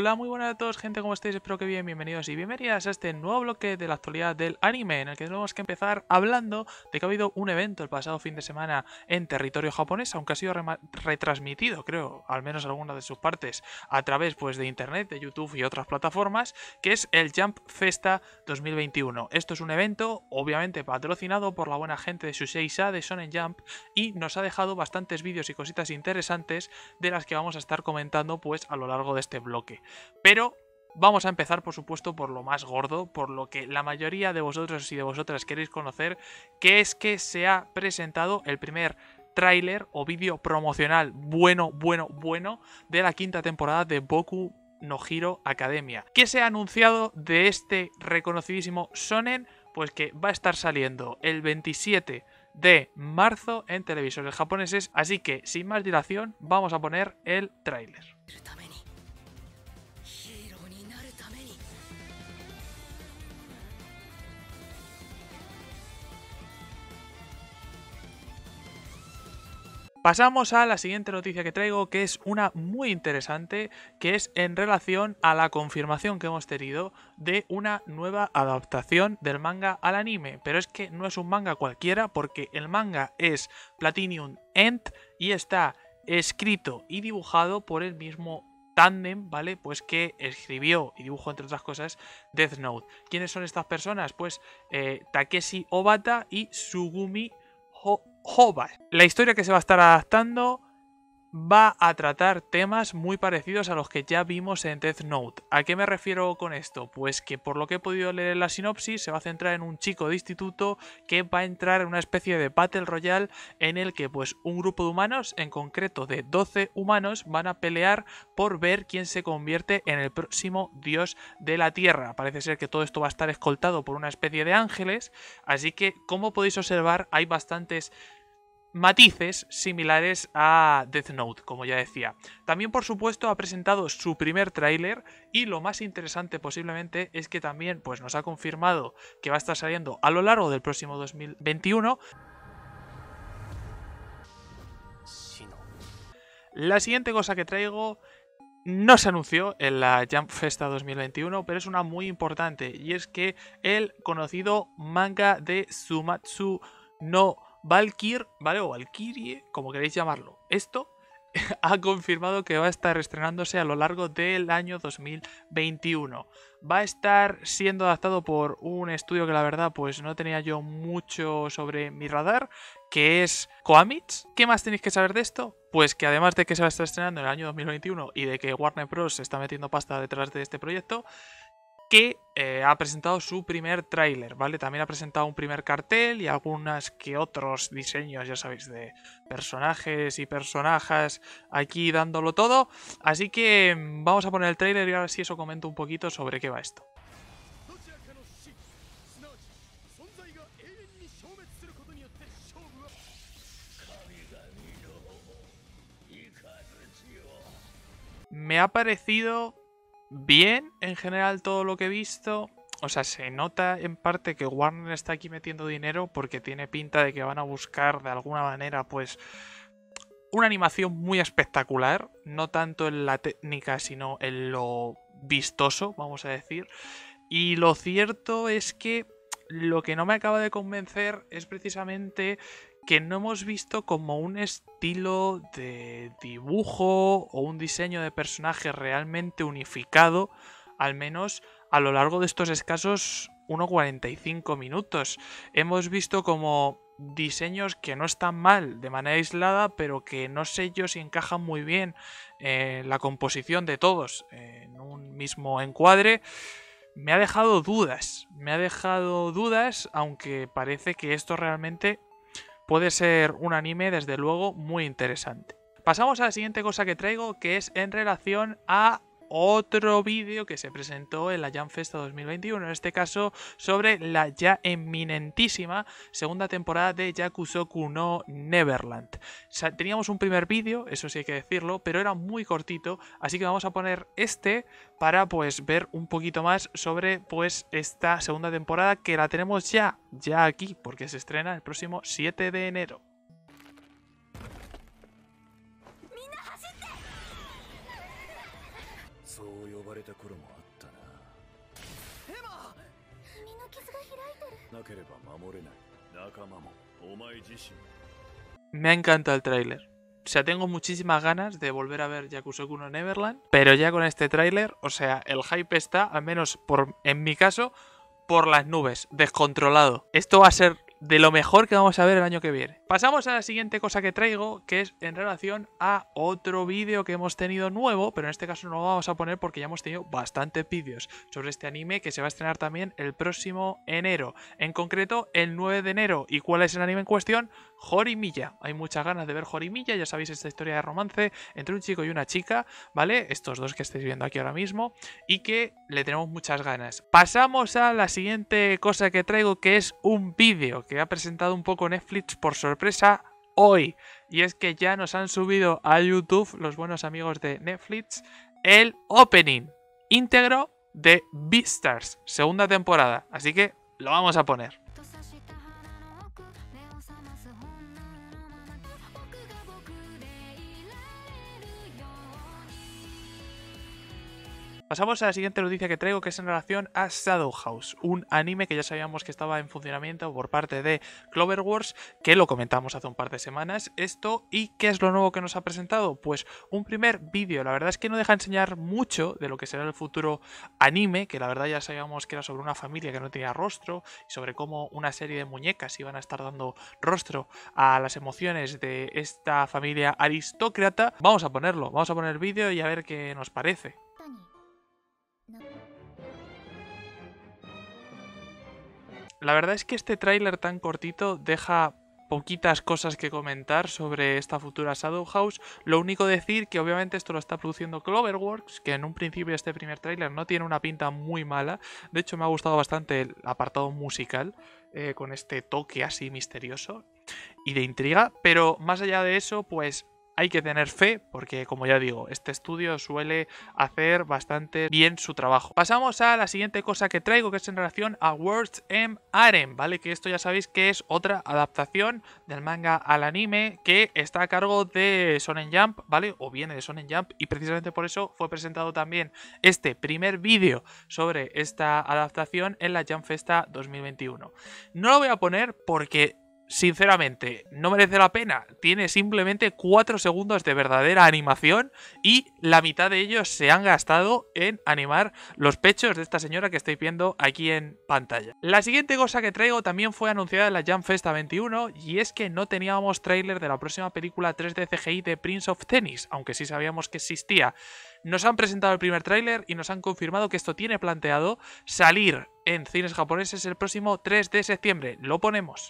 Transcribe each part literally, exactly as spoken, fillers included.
Hola, muy buenas a todos, gente, ¿cómo estáis? Espero que bien, bienvenidos y bienvenidas a este nuevo bloque de la actualidad del anime, en el que tenemos que empezar hablando de que ha habido un evento el pasado fin de semana en territorio japonés, aunque ha sido retransmitido, creo, al menos alguna de sus partes, a través pues de internet, de YouTube y otras plataformas, que es el Jump Festa dos mil veintiuno. Esto es un evento, obviamente, patrocinado por la buena gente de Shuseisha, de Shonen Jump, y nos ha dejado bastantes vídeos y cositas interesantes de las que vamos a estar comentando pues a lo largo de este bloque. Pero vamos a empezar, por supuesto, por lo más gordo, por lo que la mayoría de vosotros y de vosotras queréis conocer, que es que se ha presentado el primer tráiler o vídeo promocional bueno, bueno, bueno de la quinta temporada de Boku no Hero Academia. ¿Qué se ha anunciado de este reconocidísimo shonen? Pues que va a estar saliendo el veintisiete de marzo en televisores japoneses, así que sin más dilación vamos a poner el tráiler. Pasamos a la siguiente noticia que traigo, que es una muy interesante, que es en relación a la confirmación que hemos tenido de una nueva adaptación del manga al anime. Pero es que no es un manga cualquiera, porque el manga es Platinum End y está escrito y dibujado por el mismo tándem, ¿vale? Pues que escribió y dibujó, entre otras cosas, Death Note. ¿Quiénes son estas personas? Pues eh, Takeshi Obata y Sugumi Hoba. La historia que se va a estar adaptando va a tratar temas muy parecidos a los que ya vimos en Death Note. ¿A qué me refiero con esto? Pues que por lo que he podido leer en la sinopsis se va a centrar en un chico de instituto que va a entrar en una especie de Battle Royale en el que pues un grupo de humanos, en concreto de doce humanos, van a pelear por ver quién se convierte en el próximo dios de la Tierra. Parece ser que todo esto va a estar escoltado por una especie de ángeles, así que como podéis observar hay bastantes matices similares a Death Note, como ya decía. También, por supuesto, ha presentado su primer tráiler y lo más interesante posiblemente es que también pues, nos ha confirmado que va a estar saliendo a lo largo del próximo dos mil veintiuno. La siguiente cosa que traigo no se anunció en la Jump Festa dos mil veintiuno, pero es una muy importante, y es que el conocido manga de Sumatsu no Valkyr, ¿vale? O Valkyrie, como queréis llamarlo. Esto ha confirmado que va a estar estrenándose a lo largo del año dos mil veintiuno. Va a estar siendo adaptado por un estudio que la verdad pues no tenía yo mucho sobre mi radar, que es Koamitz. ¿Qué más tenéis que saber de esto? Pues que además de que se va a estar estrenando en el año dos mil veintiuno y de que Warner Bros. Se está metiendo pasta detrás de este proyecto, que eh, ha presentado su primer tráiler, ¿vale? También ha presentado un primer cartel y algunas que otros diseños, ya sabéis, de personajes y personajes aquí dándolo todo. Así que vamos a poner el tráiler y ahora sí eso comento un poquito sobre qué va esto. Me ha parecido bien en general todo lo que he visto. O sea, se nota en parte que Warner está aquí metiendo dinero porque tiene pinta de que van a buscar de alguna manera pues una animación muy espectacular, no tanto en la técnica sino en lo vistoso, vamos a decir. Y lo cierto es que lo que no me acaba de convencer es precisamente que no hemos visto como un estilo de dibujo o un diseño de personaje realmente unificado, al menos a lo largo de estos escasos uno cuarenta y cinco minutos. Hemos visto como diseños que no están mal de manera aislada, pero que no sé yo si encajan muy bien en la composición de todos en un mismo encuadre. Me ha dejado dudas, me ha dejado dudas, aunque parece que esto realmente puede ser un anime, desde luego, muy interesante. Pasamos a la siguiente cosa que traigo, que es en relación a otro vídeo que se presentó en la Jump Festa dos mil veintiuno, en este caso sobre la ya eminentísima segunda temporada de Yakusoku no Neverland. O sea, teníamos un primer vídeo, eso sí hay que decirlo, pero era muy cortito, así que vamos a poner este para pues ver un poquito más sobre pues esta segunda temporada, que la tenemos ya, ya aquí, porque se estrena el próximo siete de enero. Me ha encantado el tráiler. O sea, tengo muchísimas ganas de volver a ver Yakusoku no Neverland, pero ya con este tráiler, o sea, el hype está, al menos por, en mi caso, por las nubes, descontrolado. Esto va a ser de lo mejor que vamos a ver el año que viene. Pasamos a la siguiente cosa que traigo, que es en relación a otro vídeo que hemos tenido nuevo, pero en este caso no lo vamos a poner porque ya hemos tenido bastantes vídeos sobre este anime que se va a estrenar también el próximo enero, en concreto el nueve de enero. ¿Y cuál es el anime en cuestión? Horimiya. Hay muchas ganas de ver Horimiya, ya sabéis, esta historia de romance entre un chico y una chica, ¿vale? Estos dos que estáis viendo aquí ahora mismo, y que le tenemos muchas ganas. Pasamos a la siguiente cosa que traigo, que es un vídeo que ha presentado un poco Netflix por sorpresa hoy, y es que ya nos han subido a YouTube los buenos amigos de Netflix el opening íntegro de Beastars, segunda temporada, así que lo vamos a poner. Pasamos a la siguiente noticia que traigo, que es en relación a Shadow House, un anime que ya sabíamos que estaba en funcionamiento por parte de Cloverworks, que lo comentamos hace un par de semanas. Esto, ¿y qué es lo nuevo que nos ha presentado? Pues un primer vídeo. La verdad es que no deja enseñar mucho de lo que será el futuro anime, que la verdad ya sabíamos que era sobre una familia que no tenía rostro y sobre cómo una serie de muñecas iban a estar dando rostro a las emociones de esta familia aristócrata. Vamos a ponerlo, vamos a poner el vídeo y a ver qué nos parece. La verdad es que este tráiler tan cortito deja poquitas cosas que comentar sobre esta futura Shadow House. Lo único decir que obviamente esto lo está produciendo Cloverworks, que en un principio este primer tráiler no tiene una pinta muy mala. De hecho me ha gustado bastante el apartado musical, eh, con este toque así misterioso y de intriga. Pero más allá de eso, pues hay que tener fe porque, como ya digo, este estudio suele hacer bastante bien su trabajo. Pasamos a la siguiente cosa que traigo, que es en relación a Words M. Harem, ¿vale? Que esto ya sabéis que es otra adaptación del manga al anime que está a cargo de Shonen Jump, ¿vale? O viene de Shonen Jump, y precisamente por eso fue presentado también este primer vídeo sobre esta adaptación en la Jump Festa dos mil veintiuno. No lo voy a poner porque, sinceramente, no merece la pena. Tiene simplemente cuatro segundos de verdadera animación y la mitad de ellos se han gastado en animar los pechos de esta señora que estáis viendo aquí en pantalla. La siguiente cosa que traigo también fue anunciada en la Jump Festa veintiuno, y es que no teníamos tráiler de la próxima película tres D C G I de Prince of Tennis, aunque sí sabíamos que existía. Nos han presentado el primer tráiler y nos han confirmado que esto tiene planteado salir en cines japoneses el próximo tres de septiembre. Lo ponemos.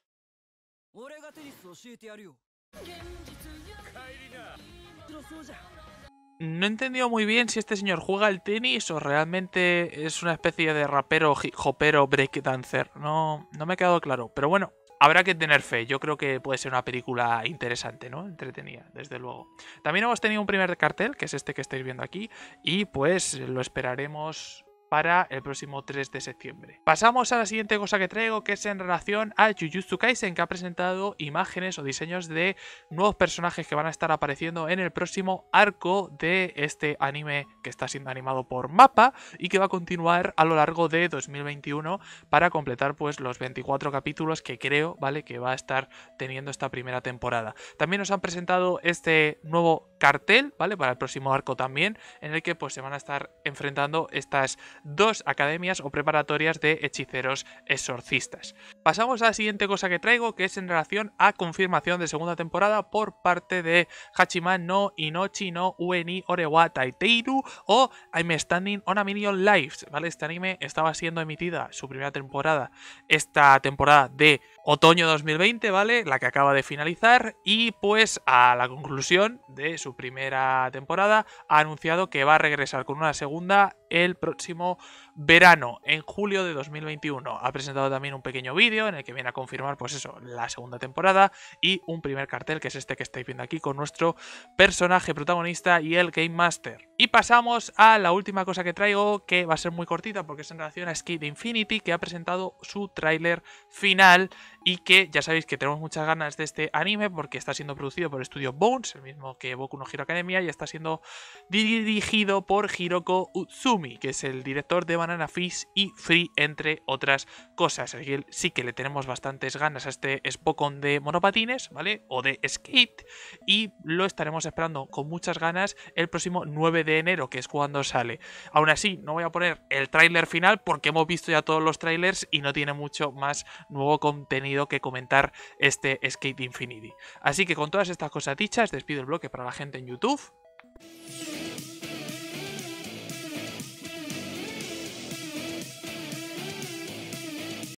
No he entendido muy bien si este señor juega al tenis o realmente es una especie de rapero, hopero, breakdancer. No, no me ha quedado claro, pero bueno, habrá que tener fe. Yo creo que puede ser una película interesante, ¿no? Entretenida, desde luego. También hemos tenido un primer cartel, que es este que estáis viendo aquí, y pues lo esperaremos para el próximo tres de septiembre. Pasamos a la siguiente cosa que traigo, que es en relación a Jujutsu Kaisen, que ha presentado imágenes o diseños de nuevos personajes que van a estar apareciendo en el próximo arco de este anime que está siendo animado por MAPPA y que va a continuar a lo largo de dos mil veintiuno para completar pues los veinticuatro capítulos que creo, ¿vale?, que va a estar teniendo esta primera temporada. También nos han presentado este nuevo cartel, ¿vale?, para el próximo arco también, en el que pues se van a estar enfrentando estas dos academias o preparatorias de hechiceros exorcistas. Pasamos a la siguiente cosa que traigo, que es en relación a confirmación de segunda temporada por parte de Hachiman no Inochi no Ue ni Ore wa Taiteiru o I'm Standing on a Million Lives, ¿vale? Este anime estaba siendo emitida su primera temporada, esta temporada de otoño dos mil veinte, ¿vale?, la que acaba de finalizar, y pues a la conclusión de su primera temporada ha anunciado que va a regresar con una segunda el próximo verano, en julio de dos mil veintiuno. Ha presentado también un pequeño vídeo en el que viene a confirmar pues eso, la segunda temporada, y un primer cartel, que es este que estáis viendo aquí, con nuestro personaje protagonista y el Game Master. Y pasamos a la última cosa que traigo, que va a ser muy cortita porque es en relación a Skate Infinity, que ha presentado su tráiler final y que ya sabéis que tenemos muchas ganas de este anime porque está siendo producido por el estudio Bones, el mismo que Boku no Hero Academia, y está siendo dirigido por Hiroko Utsumi, que es el director de Banana Fish y Free, entre otras cosas. Así que sí que le tenemos bastantes ganas a este Spokon de monopatines, ¿vale? O de skate, y lo estaremos esperando con muchas ganas el próximo nueve de enero, que es cuando sale. Aún así, no voy a poner el tráiler final porque hemos visto ya todos los trailers y no tiene mucho más nuevo contenido que comentar este Skate Infinity. Así que con todas estas cosas dichas, despido el bloque para la gente en YouTube.